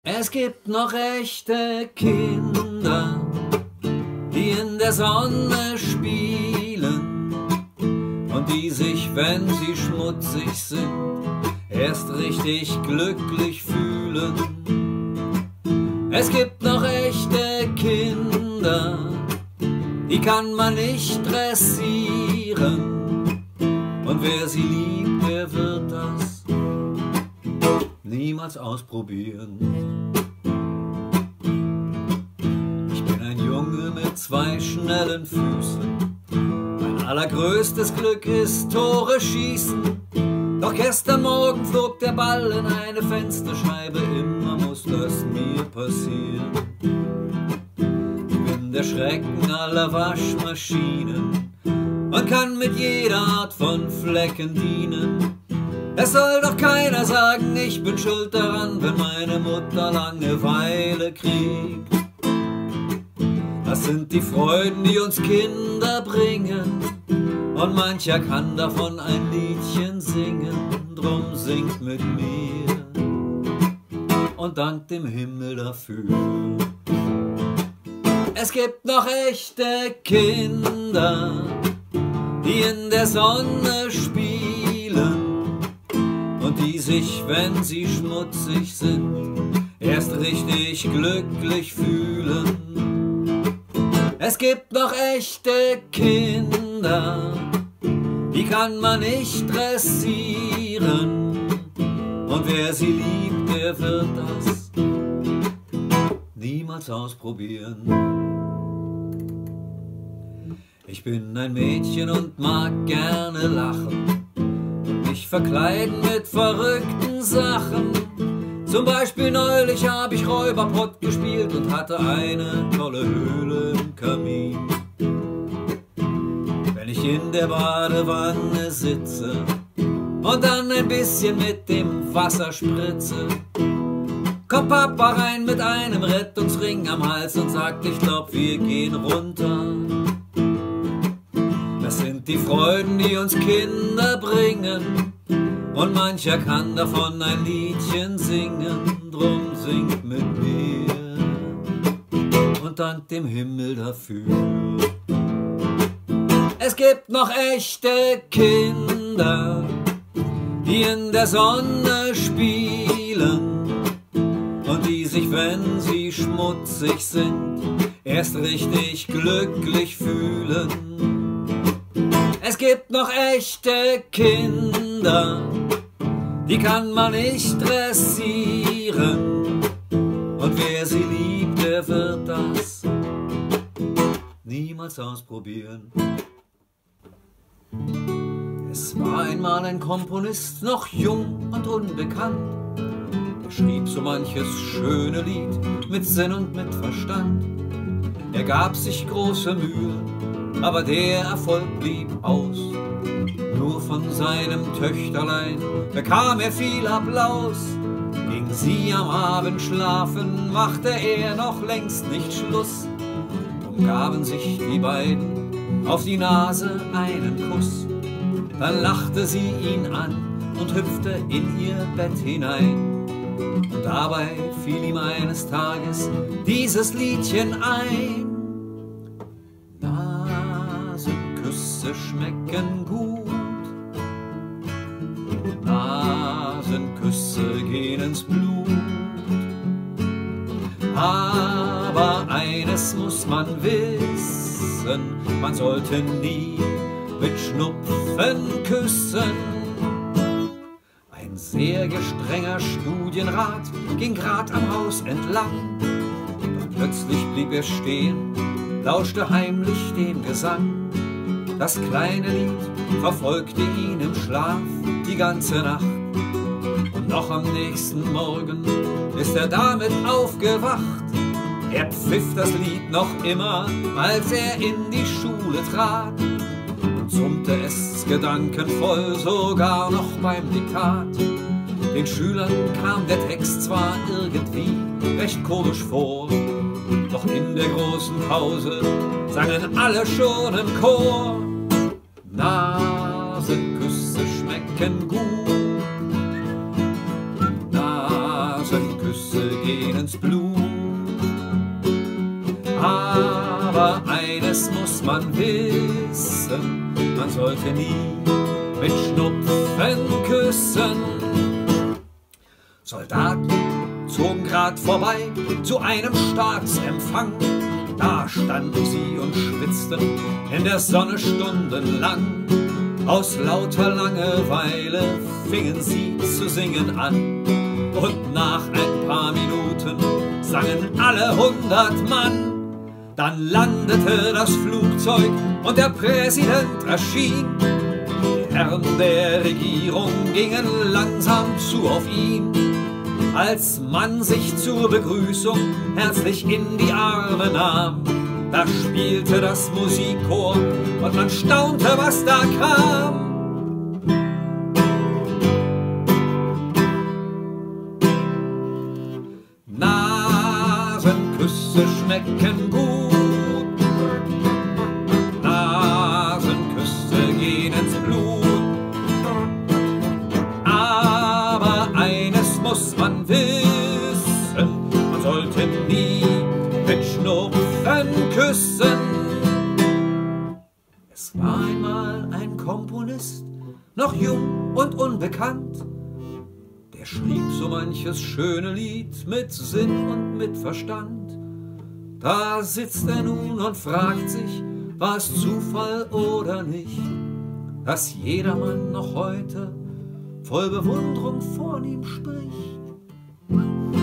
Es gibt noch echte Kinder, die in der Sonne spielen und die sich, wenn sie schmutzig sind, erst richtig glücklich fühlen. Es gibt noch echte Kinder, die kann man nicht dressieren, und wer sie liebt, der wird das niemals ausprobieren. Ich bin ein Junge mit zwei schnellen Füßen, mein allergrößtes Glück ist Tore schießen. Doch gestern Morgen flog der Ball in eine Fensterscheibe, immer muss das mir passieren. Ich bin der Schrecken aller Waschmaschinen und kann mit jeder Art von Flecken dienen. Es soll doch keiner sagen, ich bin schuld daran, wenn meine Mutter Langeweile kriegt. Das sind die Freuden, die uns Kinder bringen, und mancher kann davon ein Liedchen singen. Drum singt mit mir und dankt dem Himmel dafür. Es gibt noch echte Kinder, die in der Sonne spielen und die sich, wenn sie schmutzig sind, erst richtig glücklich fühlen. Es gibt noch echte Kinder, die kann man nicht dressieren, und wer sie liebt, der wird das niemals ausprobieren. Ich bin ein Mädchen und mag gerne lachen, mich verkleiden mit verrückten Sachen. Zum Beispiel neulich habe ich Räuberpott gespielt und hatte eine tolle Höhle im Kamin. Wenn ich in der Badewanne sitze und dann ein bisschen mit dem Wasser spritze, kommt Papa rein mit einem Rettungsring am Hals und sagt, ich glaub, wir gehen runter. Das sind die Freuden, die uns Kinder bringen, und mancher kann davon ein Liedchen singen. Drum singt mit mir und dankt dem Himmel dafür. Es gibt noch echte Kinder, die in der Sonne spielen und die sich, wenn sie schmutzig sind, erst richtig glücklich fühlen. Es gibt noch echte Kinder, die kann man nicht dressieren, und wer sie liebt, der wird das niemals ausprobieren. Es war einmal ein Komponist, noch jung und unbekannt, der schrieb so manches schöne Lied mit Sinn und mit Verstand. Er gab sich große Mühe, aber der Erfolg blieb aus. Nur von seinem Töchterlein bekam er viel Applaus. Ging sie am Abend schlafen, machte er noch längst nicht Schluss. Drum gaben sich die beiden auf die Nase einen Kuss. Dann lachte sie ihn an und hüpfte in ihr Bett hinein. Und dabei fiel ihm eines Tages dieses Liedchen ein. Nasenküsse schmecken gut, Nasenküsse gehen ins Blut, aber eines muss man wissen, man sollte nie mit Schnupfen küssen. Ein sehr gestrenger Studienrat ging grad am Haus entlang, doch plötzlich blieb er stehen, lauschte heimlich dem Gesang. Das kleine Lied verfolgte ihn im Schlaf die ganze Nacht, und noch am nächsten Morgen ist er damit aufgewacht. Er pfiff das Lied noch immer, als er in die Schule trat, und summte es gedankenvoll sogar noch beim Diktat. Den Schülern kam der Text zwar irgendwie recht komisch vor, doch in der großen Pause sangen alle schon im Chor. Nasenküsse schmecken gut, Nasenküsse gehen wissen, man sollte nie mit Schnupfen küssen. Soldaten zogen grad vorbei zu einem Staatsempfang. Da standen sie und schwitzten in der Sonne stundenlang. Aus lauter Langeweile fingen sie zu singen an. Und nach ein paar Minuten sangen alle 100 Mann. Dann landete das Flugzeug und der Präsident erschien. Die Herren der Regierung gingen langsam zu auf ihn. Als man sich zur Begrüßung herzlich in die Arme nahm, da spielte das Musikchor und man staunte, was da kam. Nasenküsse schmecken gut, Nasenküsse gehen ins Blut, aber eines muss man wissen, man sollte nie mit Schnupfen küssen. Es war einmal ein Komponist, noch jung und unbekannt, der schrieb so manches schöne Lied mit Sinn und mit Verstand. Da sitzt er nun und fragt sich, war es Zufall oder nicht, dass jedermann noch heute voll Bewunderung von ihm spricht.